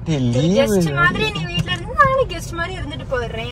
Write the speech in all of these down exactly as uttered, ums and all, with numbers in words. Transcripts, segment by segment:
Guest மாதிரி நீ வீட்ல இருந்து நானும் கெஸ்ட் மாதிரி இருந்துட்டு போறேன்.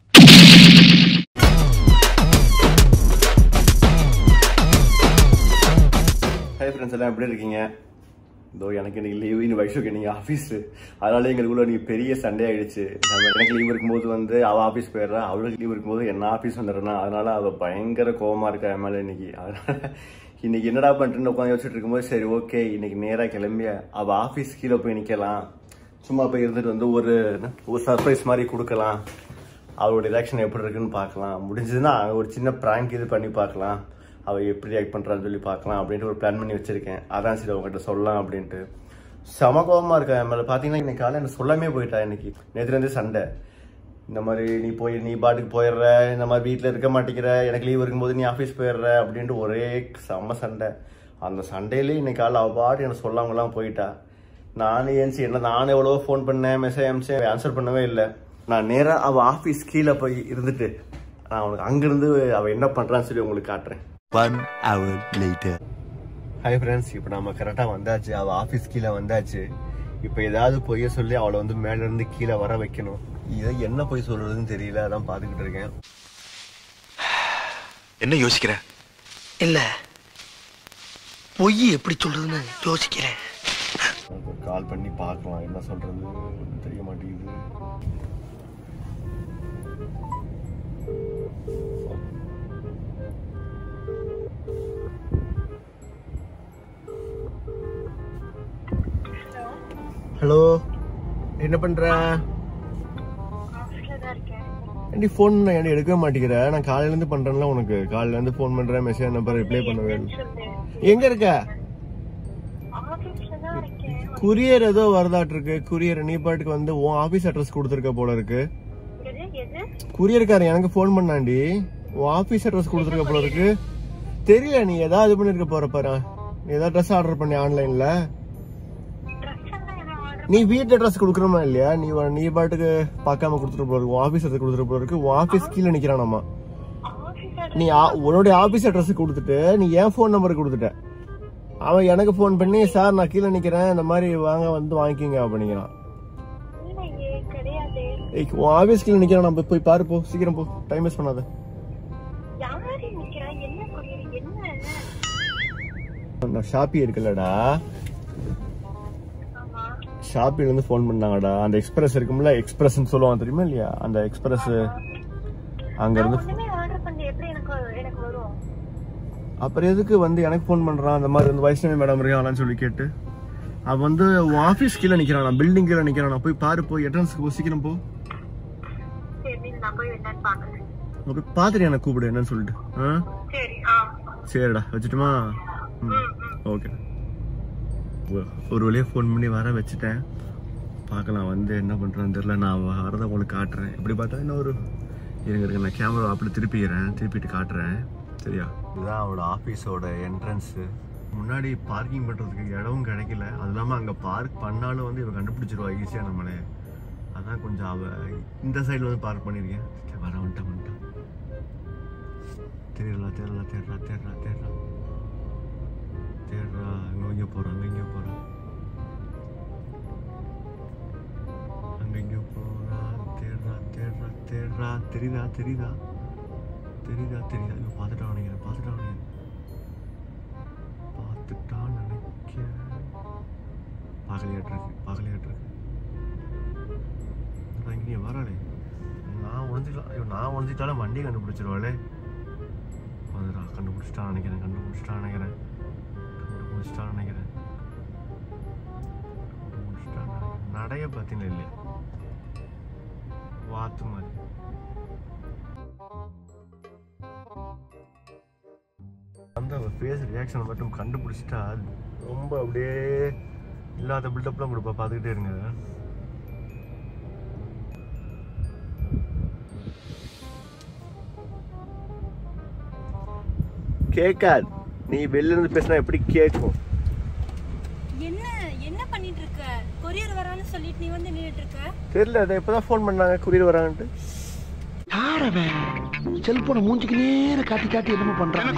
ஹாய் ஃப்ரெண்ட்ஸ், எல்லாம் எப்படி இருக்கீங்க? இதோ எனக்கு இன்னைக்கு லீவ், இன்னும் வைஷுக்கு இன்னைக்கு ஆஃபீஸ். அதனால எங்களுக்குள்ள இன்னைக்கு பெரிய சண்டே ஆயிடுச்சு. நம்ம எனக்கு லீவ் இருக்கும்போது வந்து அவள் ஆஃபீஸ் போயிடுறா, அவளுக்கு லீவ் இருக்கும்போது என்ன ஆஃபீஸ் வந்துடுறேன்னா, அதனால அவள் பயங்கர கோவமா இருக்கா என் மேலே இன்னைக்கு. அதனால இன்னைக்கு என்னடா பண்ணிட்டு உட்காந்து யோசிச்சுட்டு இருக்கும்போது சரி ஓகே இன்னைக்கு நேராக கிளம்பிய அவள் ஆஃபீஸ் கீழே போய் நிற்கலாம், சும்மா போய் இருந்துட்டு வந்து ஒரு ஒரு சர்ப்ரைஸ் மாதிரி கொடுக்கலாம், அவளோட ரியாக்ஷன் எப்படி இருக்குன்னு பார்க்கலாம், முடிஞ்சதுன்னா ஒரு சின்ன ப்ராங்க் இது பண்ணி பார்க்கலாம், அவள் எப்படி ரியாக்ட் பண்ணுறான்னு சொல்லி பார்க்கலாம் அப்படின்ட்டு ஒரு பிளான் பண்ணி வச்சுருக்கேன். அதான் சரி அவங்ககிட்ட சொல்லலாம் அப்படின்ட்டு. செம கோபமாக இருக்கா என் மேலே. பார்த்தீங்கன்னா இன்னைக்கு காலையில் எனக்கு சொல்லாமே போயிட்டா. இன்னைக்கு நேற்றுலேருந்து சண்டை. இந்த மாதிரி நீ போய் நீ பாட்டுக்கு போயிடுற, இந்த மாதிரி வீட்டில் இருக்க மாட்டேங்கிற, எனக்கு லீவ் இருக்கும்போது நீ ஆஃபீஸ் போயிடுற அப்படின்ட்டு ஒரே செம்ம சண்டை. அந்த சண்டையிலே இன்னைக்கு காலையில் அவள் பாட்டு எனக்கு சொல்லாமலாம் போயிட்டா. நானும் ஏன்சி என்ன நானும் எவ்வளோ ஃபோன் பண்ணேன், மெசேஜ் அனுப்பிச்சேன், ஆன்சர் பண்ணவே இல்லை. நான் நேராக அவள் ஆஃபீஸ் கீழே போய் இருந்துட்டு நான் அவனுக்கு அங்கேருந்து அவள் என்ன பண்ணுறான்னு சொல்லி உங்களுக்கு காட்டுறேன். One hour later. Hi friends, இப்போ நம்ம கரெக்டாக வந்தாச்சு, அவள் ஆஃபீஸ் கீழே வந்தாச்சு. இப்போ ஏதாவது பொய்ய சொல்லி அவளை வந்து மேலேருந்து கீழே வர வைக்கணும். இதை என்ன பொய் சொல்றதுன்னு தெரியல, அதான் பார்த்துக்கிட்டு இருக்கேன். என்ன யோசிக்கிற? இல்ல பொய் எப்படி சொல்றதுன்னு யோசிக்கிறேன். கால் பண்ணி பார்க்கலாம் என்ன சொல்றது தெரிய மாட்டேங்குது. ஹலோ, என்ன பண்ற? ஏன்டி ஃபோன் ஏன்டி எடுக்கவே மாட்டேங்கிற? நான் காலையில இருந்து பண்றேன்ல உனக்கு. காலையில இருந்து ஃபோன் பண்றேன், மெசேஜ் நம்பர் ரிப்ளை பண்ணவே இல்லை. எங்க இருக்க? குரியர் ஏதோ வரதாட்டு இருக்கு. குரியர் நீ பாட்டுக்கு வந்து உன் ஆபீஸ் அட்ரஸ் கொடுத்துருக்க போல இருக்கு. குரியர்காரன் எனக்கு ஃபோன் பண்ணாண்டி, உன் ஆபீஸ் அட்ரஸ் கொடுத்துருக்க போல இருக்கு. தெரியல, நீ ஏதாவது இது பண்ணிருக்க போற பாரு. நீ ஏதாவது ட்ரெஸ் ஆர்டர் பண்ணி ஆன்லைன்ல. நீ வீட்டு அட்ரஸ் கொடுக்குறமா இல்லையா? நீ நீ பாட்டுக்கு பார்க்காம கொடுத்துட்டு போற இருக்கு. ஆபீஸ் அட்ரஸ் கொடுத்துட்டு போற இருக்கு. உன் ஆபீஸ் கீழே நிக்கிறானாமா. நீ உன்னோட ஆபீஸ் அட்ரஸ் கொடுத்துட்டு நீ என் போன் நம்பர் கொடுத்துட்ட. அவன் எனக்கு போன் பண்ணி சார் நான் கீழே நிக்கிறேன், இந்த மாதிரி வாங்க வந்து வாங்கிக்கிங்க அப்படிங்கிறான். உன் ஆபீஸ் கீழே நிக்கிறான். நம்ம போய் பாரு, போ சீக்கிரம் போ, டைம் வேஸ்ட் பண்ணாத. ஷாப்பி இருக்குல்லடா, ஷாப்பில இருந்து போன் பண்ணாங்கடா. அந்த எக்ஸ்பிரஸ் இருக்கும்ல, எக்ஸ்பிரஸ் சொல்லுவாங்க தெரியுமா இல்லையா? அந்த எக்ஸ்பிரஸ் அங்க இருந்து. அப்புறம் எதுக்கு வந்து எனக்கு போன் பண்றான்? அந்த மாதிரி வந்து வைஷ்ணவி மேடம் இருக்காங்களான்னு சொல்லி கேட்டு அவ வந்து உன் ஆபீஸ் கீழே நிக்கிறான், பில்டிங் கீழே நிக்கிறான். போய் பாரு, போய் என்ட்ரன்ஸ்க்கு போ, சீக்கிரம் போ. பாத்துட்டு எனக்கு கூப்பிடு என்னன்னு சொல்லிட்டு. சரிடா, வச்சுட்டுமா? ஓகே. ஒரு வழியா ஃபோன் பண்ணி வர வச்சுட்டேன். பார்க்கலாம் வந்து என்ன பண்ணுறேன்னு தெரியல. நான் வரதை உங்களுக்கு காட்டுறேன். இப்படி பார்த்தா இன்னும் ஒரு இருங்க இருக்கு, நான் கேமரா அப்படி திருப்பிக்கிறேன், திருப்பிட்டு காட்டுறேன். சரியா? இதுதான் அவளோட ஆஃபீஸோட என்ட்ரன்ஸு. முன்னாடி பார்க்கிங் பண்ணுறதுக்கு இடமும் கிடைக்கல. அது இல்லாமல் அங்கே பார்க் பண்ணாலும் வந்து இவன் கண்டுபிடிச்சிருவா ஈஸியாக நம்மளே. அதான் கொஞ்சம் அவள் இந்த சைடில் வந்து பார்க் பண்ணியிருக்கேன். வர வந்துட்டான் வந்துட்டான். தெரியல தெரியல தெரியல தெரியல தெரியல தேடுறா. அங்கே இங்கே போகிறான், அங்கே இங்கே போகிறான், அங்கே இங்கே போகிறான். தேடுறா தேடுறா தேடுறா. தெரியுதா தெரியுதா தெரியுதா தெரியுதா? ஐயோ பார்த்துட்டான் நினைக்கிறேன், பார்த்துட்டான் நினைக்கிறேன் பார்த்துட்டான்னு நினைக்கிறேன். பார்க்கலையாட்டிருக்கு பார்க்கலையாட்டிருக்கு. நான் இங்கே வராளே, நான் ஒழிஞ்சிக்கலாம். ஐயோ நான் ஒழிஞ்சிட்டாலும் வண்டியை கண்டுபிடிச்சிருவாளே. வந்துடா, கண்டுபிடிச்சிட்டான் நினைக்கிறேன், கண்டுபிடிச்சிட்டான் நினைக்கிறேன் முடிச்சிட்டான்னு நினைக்கிறேன் முடிச்சிட்டான்னு நினைக்கிறேன். நடைய பார்த்தீங்களா இல்லையா? வாத்து மாதிரி. அந்த ஃபேஸ் ரியாக்ஷன் மட்டும் கண்டுபிடிச்சிட்டா ரொம்ப அப்படியே இல்லாத பில்டப்லாம் கொடுப்பா. பார்த்துக்கிட்டே இருங்க. கேட்காது, நீ வெளில இருந்து பேசினா எப்படி கேட்கும்? என்ன என்ன பண்ணிட்டு இருக்க? கொரியர் வரான்னு சொல்லிட்டு நீ வந்து நின்னுட்டு இருக்க. தெரியல, அதை இப்பதான் ஃபோன் பண்ணாங்க கொரியர் வரான்ட்டு. யாரவன் செல்போனை மூஞ்சிக்கு நேர காட்டி காட்டி என்னமோ பண்றான்.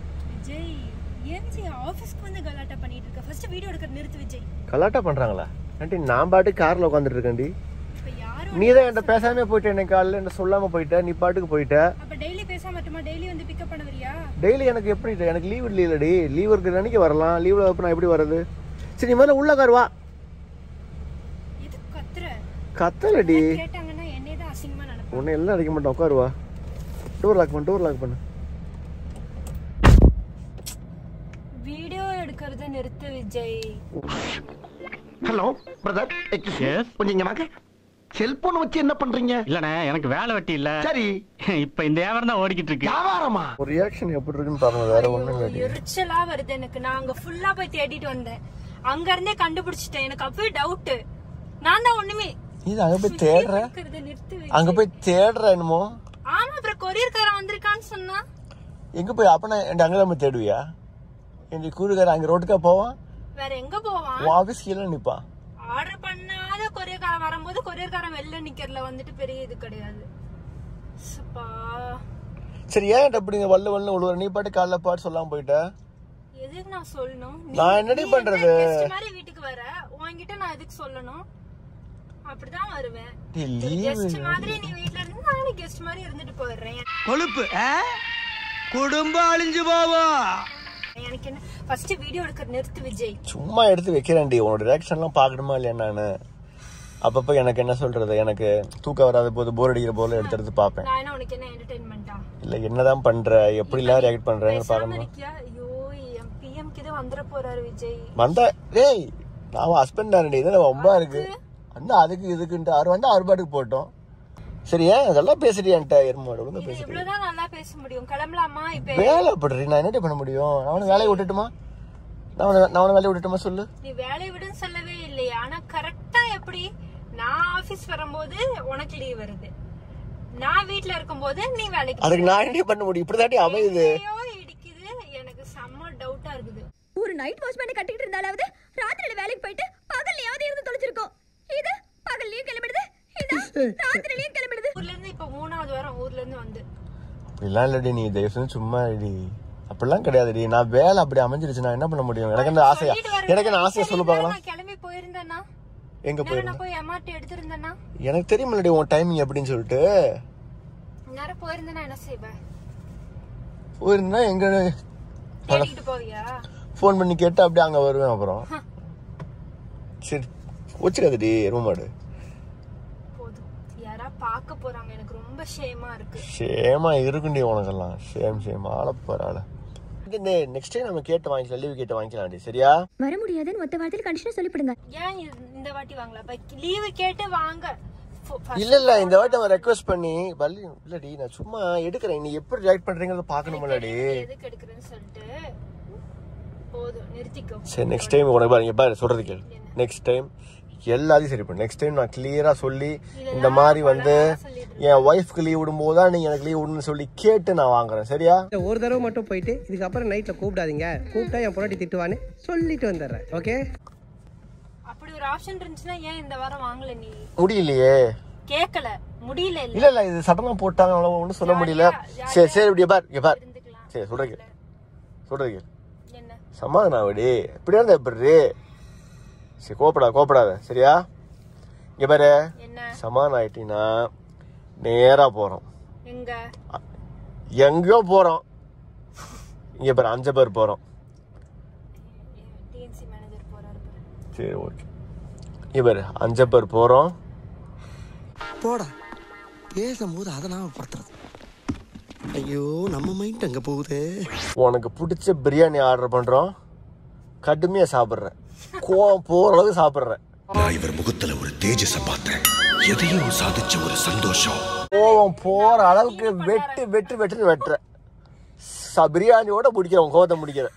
விஜய், ஏன் ஜி ஆபீஸ்க்கு வந்து கலாட்டா பண்ணிட்டு இருக்க? ஃபர்ஸ்ட் வீடியோ எடுக்க நிறுத்து விஜய். கலாட்டா பண்றாங்களா? ஆண்டி நான் பாட்டு காரில் உட்காந்துட்டு இருக்கேன்டி. நீ தான் என்கிட்ட பேசாமே போயிட்ட, எனக்கு காலையில் என்ன சொல்லாமல் போயிட்ட, நீ பாட்டுக்கு போயிட்ட. டெய்லி பேசாம மட்டுமா டெய்லி வந்து பிக்கப் பண்ண வரியா? டெய்லி எனக்கு எப்படி, எனக்கு லீவ் இல்லைடி. லீவ் இருக்கிற அன்னைக்கு வரலாம், லீவில் அப்போ நான் எப்படி வர்றது? சரி, நீ முதல்ல உள்ள காருவா. கத்தலடி, கேட்டாங்கன்னா என்னைய தான் அசிங்கமா நினைப்பேன். உன்னை எல்லாம் அடிக்க மாட்டேன், உட்காருவா. டோர் லாக் பண்ணு, டோர் லாக் பண்ணு. வீடியோ எடுக்கிறத நிறுத்து விஜய். ஹலோ பிரதர், எக்ஸ்கியூஸ், கொஞ்சம் இங்க வாங்க. செல்போன் வச்சு என்ன பண்றீங்க? இல்லண்ணே, எனக்கு வேலை வெட்டி இல்ல. சரி, இப்ப இந்த வியாபாரம் தான் ஓடிக்கிட்டு இருக்கு. வியாபாரமா? ஒரு ரியாக்ஷன் எப்படி இருக்குன்னு பாருங்க, வேற ஒண்ணும் இல்ல. எரிச்சலா வருது எனக்கு. நான் அங்க ஃபுல்லா போய் தேடிட்டு வந்தேன், அங்க இருந்தே கண்டுபிடிச்சிட்டேன். எனக்கு அப்பவே டவுட். நான் தான் ஒண்ணுமே இது அங்க போய் தேடுற, அங்க போய் தேடுற என்னமோ. ஆமா, அப்புறம் கொரியர்காரன் வந்திருக்கான்னு சொன்னா எங்க போய் அப்ப நான் அங்கதான் போய் தேடுவியா? எங்க கூறுகாரன் அங்க ரோட்டுக்கா போவான், வேற எங்க போவான்? ஆபீஸ் கீழே நிப்பான். ஆர்டர் பண்ணாத கொரியர்காரன் வரும்போது கொரியர்காரன் வெளில நிக்கிறதுல வந்துட்டு பெரிய இது கிடையாது. சரி, ஏன் அப்படிங்க வல்ல வல்ல உழுவ? நீ பாட்டு காலைல பாட்டு சொல்லாம போயிட்ட. எதுக்கு நான் சொல்லணும்? நான் என்னடி பண்றது? மாதிரி வீட்டுக்கு வர உன்கிட்ட நான் எதுக்கு சொல்லணும்? அப்படிதான் வருவேன். கெஸ்ட் மாதிரி நீ வீட்ல இருந்து நானே கெஸ்ட் மாதிரி இருந்துட்டு போயிடுறேன். கொழுப்பு குடும்பம் அழிஞ்சு போவோம். எனக்கு என்ன, ஃபர்ஸ்ட் வீடியோ எடுக்க நிறுத்து விஜய். சும்மா எடுத்து வைக்கிறேன்டி, உன்னோட ரியாக்ஷன் எல்லாம் பாக்கணுமா இல்லையா? நானு அப்பப்ப எனக்கு என்ன சொல்றது, எனக்கு தூக்கம் வராத போது போர் அடிக்கிற போல எடுத்து எடுத்து பாப்பேன். நான் என்ன உனக்கு என்ன என்டர்டெயின்மெண்டா? இல்ல என்னதான் பண்ற, எப்படி எல்லாம் ரியாக்ட் பண்றேன்னு பாருங்க. ஐயோ, எம் பிஎம் கிட்ட வந்துற போறாரு விஜய். வந்தா டேய், நான் ஹஸ்பண்ட் தானே, இது ரொம்ப இருக்கு அண்ணா, அதுக்கு இதுக்குன்ட்டு அவர் வந்து அவர் பாட்டுக்கு போட்டோம். சரி, ஏன் அதெல்லாம் பேசுறியான்ட்ட எருமாடு ஒழுங்கா பேசுறேன். இவ்வளவுதான் நல்லா பேச முடியும். கிளம்பலாமா? இப்ப வேலை படுறீ, நான் என்ன பண்ண முடியும்? அவனுக்கு வேலையை விட்டுட்டுமா? நான் நான் வேலையை விட்டுட்டுமா சொல்லு? நீ வேலையை விடுன்னு சொல்லவே இல்லையா? ஆனா கரெக்டா எப்படி நான் ஆபீஸ் வரும்போது உனக்கு லீவ் வருது, நான் வீட்ல இருக்கும்போது நீ வேலைக்கு. அதுக்கு நான் என்ன பண்ண முடியும்? இப்படிதாண்டி அமையுது. இடிக்குது, எனக்கு செம்ம டவுட்டா இருக்குது. ஒரு நைட் வாட்ச்மேன் கட்டிட்டு இருந்தாலாவது ராத்திரில வேலைக்கு போயிட்டு பகல்லையாவது இருந்து தொலைச்சிருக்கோம். இது பகல்லையும் கிளம்பிடுது, இது ராத்திரிலயும் கிளம்பிடுது. ஊர்ல இருந்து இப்ப மூணாவது வாரம் ஊர்ல இருந்து வந்து. அப்படிலாம் இல்லடி, நீ தயவு செஞ்சு சும்மா இடி. அப்படிலாம் கிடையாதுடி, நான் வேலை அப்படி அமைஞ்சிருச்சு, நான் என்ன பண்ண முடியும்? எனக்கு அந்த ஆசையா, எனக்கு என்ன ஆசையா சொல்லு பாக்கலாம். நான் கிளம்பி போயிருந்தேன்னா எங்க போயிருந்தேன்? நான் போய் எம்ஆர்டி எடுத்திருந்தேன்னா எனக்கு தெரியுமில்லடி உன் டைமிங் எப்படின்னு சொல்லிட்டு. நேரம் போயிருந்தேன்னா என்ன செய்வேன்? போயிருந்தா எங்க தேடிட்டு போவியா? போன் பண்ணி கேட்டு அப்படியே அங்க வருவேன். அப்புறம் சரி வச்சுக்காதடி ரூமாடு. போதும், யாரா பாக்க போறாங்க, எனக்கு ரொம்ப ஷேமா இருக்கு. ஷேமா இருக்குண்டி உனக்கெல்லாம், ஷேம் ஷேம் ஆள போறாள. நெக்ஸ்ட் டைம் நம்ம கேட்டு வாங்கிக்கலாம், லீவ் கேட்டு வாங்கிக்கலாம். சரியா? வர முடியாதுன்னு மொத்த வார்த்தையில கண்டிஷனா சொல்லிடுங்க. ஏன் இந்த வாட்டி வாங்கல? லீவ் கேட்டு வாங்க. இல்ல இல்ல, இந்த வாட்டி அவன் ரெக்வெஸ்ட் பண்ணி வள்ளி இல்லடி, நான் சும்மா எடுக்கிறேன், நீ எப்படி ரியாக்ட் பண்றீங்கறத பாக்கணும்லடி. எதுக்கு எடுக்கறேன்னு சொல்லிட்டு போதும், நிறுத்திக்கோ. சரி, நெக்ஸ்ட் டைம் உனக்கு பாருங்க பாரு சொல்றது கேளு. நெக்ஸ்ட் டைம் எல்லாத்தையும் சரி பண்ணு. நெக்ஸ்ட் டைம் நான் கிளியரா சொல்லி இந்த மாதிரி வந்து என் ஒய்ஃப்க்கு லீவ் விடும்போது தான் நீங்க எனக்கு லீவ் விடுன்னு சொல்லி கேட்டு நான் வாங்குறேன். சரியா? ஒரு தடவை மட்டும் போயிட்டு இதுக்கப்புறம் நைட்ல கூப்பிடாதீங்க, கூப்பிட்டா என் பொண்டாட்டி திட்டுவான்னு சொல்லிட்டு வந்துடுறேன். ஓகே? அப்படி ஒரு ஆப்ஷன் இருந்துச்சுன்னா ஏன் இந்த வாரம் வாங்கல? நீ முடியலையே, கேக்கல, முடியல. இல்ல இல்ல, இது சடனா போட்டாங்க, ஒன்னும் சொல்ல முடியல. சரி சரி, இப்படி பார் இங்க பார். சரி சொல்றீங்க சொல்றீங்க என்ன சமாதானம் ஆவடி, இப்படியா இருந்தா எப்படி? சரி கோப்படா கோப்படாத. சரியா? இங்க பாரு, சமாதானம் ஆயிட்டீங்கன்னா நேரா போறோம். எங்க எங்கயோ போறோம். இங்க பாரு, அஞ்சு பேர் போறோம். டிஎன்சி மேனேஜர் போறாரு. சரி ஓகே, இங்க பாரு அஞ்சு பேர் போறோம். போடா பேசும்போது அதை நாம படுத்துறது. ஐயோ, நம்ம மைண்ட் அங்க போகுது. உனக்கு பிடிச்ச பிரியாணி ஆர்டர் பண்றோம், கடுமையா சாப்பிடுறேன், கோவம் போற அளவுக்கு சாப்பிடுறேன். நான் இவர் முகத்துல ஒரு தேஜஸ பார்த்தேன், எதையும் சாதிச்ச ஒரு சந்தோஷம். கோவம் போற அளவுக்கு வெட்டு வெட்டு வெட்டு வெட்டுற பிரியாணியோட முடிக்கிறேன், கோவத்தை முடிக்கிறேன்.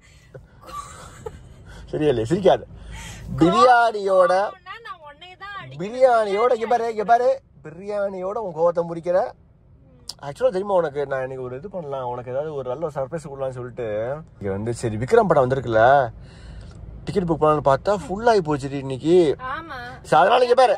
சரியா இல்லையா? சிரிக்காது. பிரியாணியோட பிரியாணியோட இங்க பாரு இங்க பாரு பிரியாணியோட உன் கோவத்தை முடிக்கிற. ஆக்சுவலா தெரியுமா உனக்கு, நான் இன்னைக்கு ஒரு இது பண்ணலாம், உனக்கு ஏதாவது ஒரு நல்ல ஒரு சர்ப்ரைஸ் கொடுக்கலாம்னு சொல்லிட்டு இங்க வந்து சரி விக்ரம் படம் வந்திருக்குல்ல, டிக்கெட் புக் பண்ணலாம்னு பார்த்தா ஃபுல் ஆகி போச்சு இன்னைக்கு. அதனால இங்க பாரு,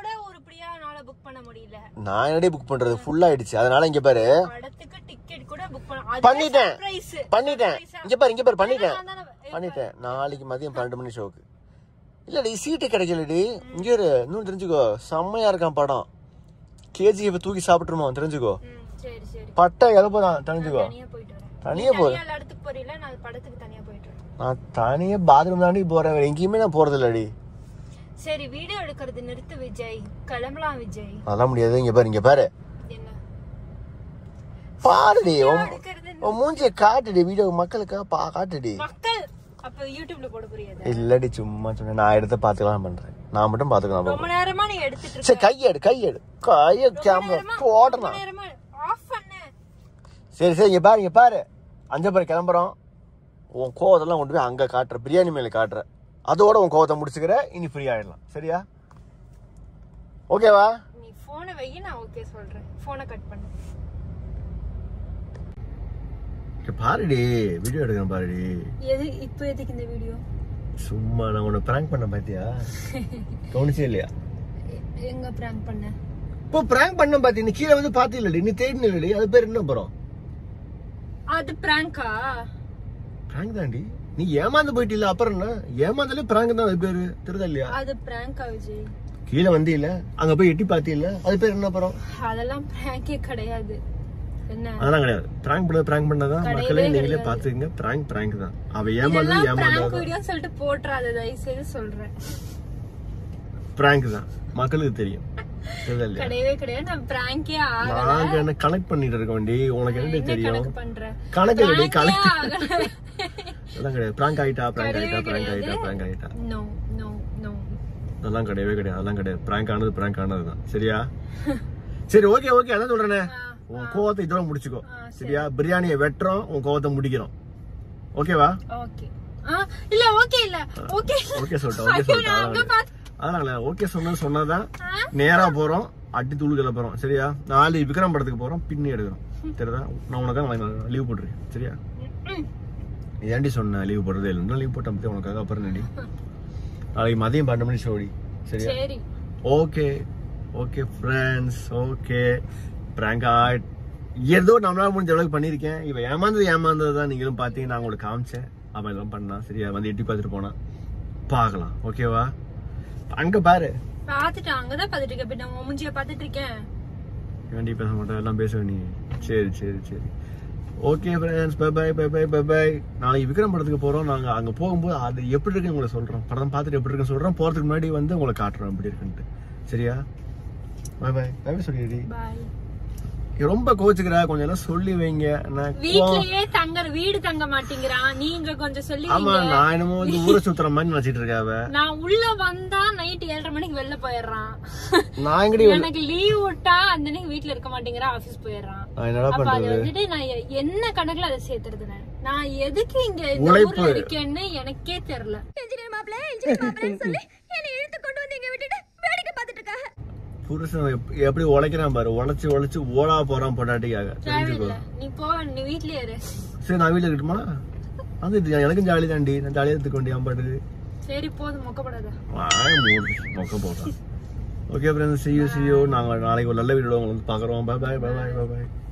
நான் என்னடி புக் பண்றது, ஃபுல் ஆயிடுச்சு. அதனால இங்க பாரு பண்ணிட்டேன் பண்ணிட்டேன் இங்க பாரு இங்க பாரு பண்ணிட்டேன் பண்ணிட்டேன் நாளைக்கு மதியம் பன்னெண்டு மணி ஷோக்கு இல்லடி சீட்டு கிடைக்கலடி. இங்கே இரு, இன்னும் தெரிஞ்சுக்கோ, செம்மையா இருக்கான் படம். கேஜிஎஃப் தூக்கி சாப்பிட்டுருமா தெரிஞ்சுக்கோ. பட்டை எழப்பதான் தெரிஞ்சுக்கோ. தனியா போறேன். நான் தனியா பாத்ரூம் தாண்டி போறேன், எங்கேயுமே நான் போறது இல்லடி. சரி வீடியோ எடுக்கிறது நிறுத்து விஜய், கிளம்பலாம் விஜய். அதெல்லாம் முடியாது. இங்க பாரு, இங்க பாரு, பாருடி, உன் மூஞ்சிய காட்டுடி, வீடியோ மக்களுக்கு பா காட்டுடி. மக்கள் அப்ப யூடியூப்ல போட புரியாது. இல்லடி சும்மா சொன்னேன், நான் எடுத்து பாத்துக்கலாம் பண்றேன். நான் மட்டும் பாத்துக்கலாம். ரொம்ப நேரமா நீ எடுத்துட்டு இருக்க. சரி கையெடு, கையெடு, கைய கேமரா போடணும். ஆஃப் பண்ணு. சரி சரி இங்க பாரு, இங்க பாரு, அஞ்சு பேர் கிளம்புறோம். உன் கோவத்தெல்லாம் கொண்டு போய் அங்க காட்டுற, பிரியாணி மேல காட்டுற. அதோட உன் கோவத்தை முடிச்சுக்கிற, இனி ஃப்ரீ ஆயிடலாம். சரியா? ஓகேவா? நீ போனை வை, நான் ஓகே சொல்றேன். போனை கட் பண்ணு. பாருடி, வீடியோ எடுக்கிறேன் பாருடி. எது இப்போ எதுக்கு இந்த வீடியோ? சும்மா நான் உன்னை பிராங்க் பண்ண பாத்தியா? கவனிச்சே இல்லையா? எங்க பிராங்க் பண்ண? இப்போ பிராங்க் பண்ண பாத்தி, நீ கீழே வந்து பாத்தி இல்லடி, நீ தேடின இல்லடி, அது பேர் என்ன போறோம்? அது பிராங்கா? பிராங்க் தாண்டி. நீ ஏமாந்து போயிட்டில்ல, அப்புறம் என்ன? ஏமாந்தாலே பிராங்க் தான் அது பேரு, தெரியுதா இல்லையா? அது பிராங்கா விஜய்? கீழே வந்து இல்ல, அங்க போய் எட்டி பாத்தி இல்ல, அது பேர் என்ன போறோம்? அதெல்லாம் பிராங்கே கிடையாது. என்ன? அதெல்லாம் கிடையாது. பிராங்க் பண்ண பிராங்க் பண்ணதான் மக்களே நீங்களே பாத்துக்கங்க. பிராங்க் பிராங்க் தான். அவ ஏமாந்து ஏமாந்து வீடியோ சொல்லிட்டு போட்றாத, தயவு செய்து சொல்றேன். பிராங்க் தான், மக்களுக்கு தெரியும். கிடையவே கிடையாது. நான் பிராங்கே ஆகல. நான் என்ன கனெக்ட் பண்ணிட்டு இருக்க வேண்டி, உனக்கு என்ன தெரியும்? கனெக்ட் பண்ற கனெக்ட் இல்லடி, கனெக்ட் அதெல்லாம் கிடையாது. பிராங்க் ஆயிட்டா, பிராங்க் ஆயிட்டா, பிராங்க் ஆயிட்டா, பிராங்க் ஆயிட்டா. நோ நோ நோ, அதெல்லாம் கிடையவே கிடையாது. அதெல்லாம் கிடையாது. பிராங்க் ஆனது பிராங்க் ஆனதுதான். சரியா? சரி ஓகே ஓகே, அதான் சொல்றேனே, உன் கோவத்தை இதோட முடிச்சுக்கோ. சரியா? பிரியாணியை வெட்டுறோம், உன் கோவத்தை முடிக்கிறோம். ஓகேவா? ஓகே. இல்ல ஓகே இல்ல ஓகே ஓகே சொல்லிட்டேன். ஓகே சொல்லிட்டேன். அதனால ஓகே சொன்னது சொன்னதான். நேரா போறோம், அடி தூள் கிளப்புறோம். சரியா? நாலு விக்ரம் படத்துக்கு போறோம், பின்னி எடுக்கிறோம். தெரியுதா? நான் உனக்காக லீவ் போட்டுருக்கேன். சரியா? ஏன்டி சொன்ன லீவ் போடுறதே இல்லை? லீவ் போட்ட பத்தி உனக்காக அப்புறம் நடி. நாளைக்கு மதியம் பன்னெண்டு மணி ஷோடி. சரியா? Okay okay friends, okay. Prank ad ஏதோ நம்மளால முடிஞ்ச அளவுக்கு பண்ணிருக்கேன். இவ ஏமாந்தது ஏமாந்தது தான் நீங்களும் பாத்தீங்க, நான் உங்களுக்கு காமிச்சேன். அவன் இதெல்லாம் பண்ணா. சரியா? வந்து எட்டி பார்த்துட்டு போனா பாக்கலாம். ஓகேவா? அங்க பாரு, பாத்துட்டு அங்கதான் பாத்துட்டு இருக்கேன். நான் மூஞ்சிய பாத்துட்டு இருக்கேன். வேண்டி பேச மாட்டேன், எல்லாம் பேசுவ நீ. சரி சரி சரி okay friends, bye bye bye bye bye bye. நாளைக்கு விக்ரம் படத்துக்கு போறோம். நாங்க அங்க போகும்போது அது எப்படி இருக்குன்னு உங்களை சொல்றோம். படம் பார்த்துட்டு எப்படி இருக்குன்னு சொல்றோம். போறதுக்கு முன்னாடி வந்து உங்களை காட்டுறோம் எப்படி இருக்குன்ட்டு. சரியா? பை பை பை சொல்லிடி. பாய். ரொம்ப கோச்சுக்கிறா, கொஞ்சம் எல்லாம் சொல்லி வைங்க. வீட்லயே தங்க வீடு தங்க மாட்டேங்கிறான், நீங்க கொஞ்சம் சொல்லி. ஆமா, நான் என்னமோ வந்து ஊரை சுத்துற மாதிரி நினைச்சிட்டு இருக்காவ. நான் உள்ள வந்தா நைட் ஏழரை மணிக்கு வெளில போயிடுறான். நான் எங்கடி எனக்கு லீவ் விட்டா அந்த அன்னைக்கு வீட்டுல இருக்க மாட்டேங்கிறா, ஆபீஸ் போயிடுறான். அப்ப அது வந்துட்டு நான் என்ன கணக்குல அதை சேர்த்துறது? நான் எதுக்கு இங்க ஊர்ல இருக்கேன்னு எனக்கே தெரியல. இன்ஜினியர் மாப்ள இன்ஜினியர் மாப்ளன்னு சொல்லி என்னை இழுத்து கொண்டு வந்து இங்க விட்டுட்டு வேடிக்கை பார்த்துட்டு இருக்காங்க. புருஷன் எப்படி உழைக்கிறான் பாரு, உழைச்சு உழைச்சு ஓடா போறான் பொண்டாட்டிக்காக. நீ போ, நீ வீட்லயே இரு. சரி நான் வீட்டுல இருக்கட்டுமா? அது எனக்கும் ஜாலி தாண்டி, நான் ஜாலியா எடுத்துக்க வேண்டிய பாட்டுக்கு. சரி போதும், மொக்கப்படாத. மொக்க போடுறேன். Okay friends, see you see you. நாங்க நாளைக்கு ஒரு நல்ல வீடியோல உங்களை வந்து பாக்குறோம். Bye bye bye bye by.